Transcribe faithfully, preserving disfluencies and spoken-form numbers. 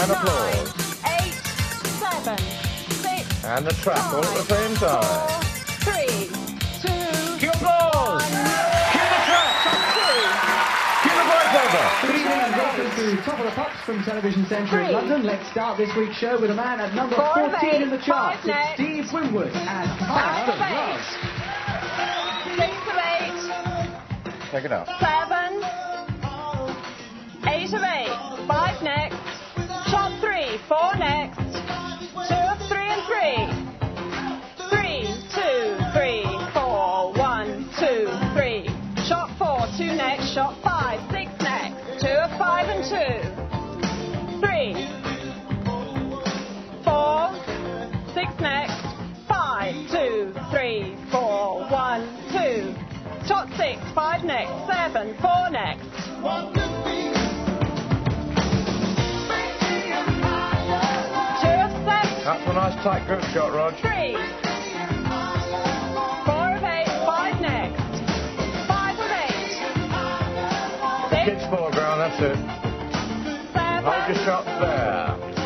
And applause. Eight, seven, six, And the trap five, all at the same time. Four, three, two, Cue applause! one. Cue the trap! Two. Cue the voiceover! Good evening and welcome to Top of the Pops from Television Centre in Three. London. Let's start this week's show with a man at number Four of fourteen eight, in the charts. five next. It's Steve Winwood and Five of Higher eight. Love. Six of eight. Take it out. Seven. Eight of eight. Five next. Shot three. Four next. Two of three and three. Three, two, three, four. One, two, three. Shot four. Two next. Shot five. Six next. Two of five and two. Three. Four. Six next. Five, two, three, four. One, two. Shot six. Five next. Seven. Four next. That's a nice tight group shot, Rog. Three. Four of eight. Five next. Five of eight. The Six. kids' foreground, that's it. Seven. Hold your shots there.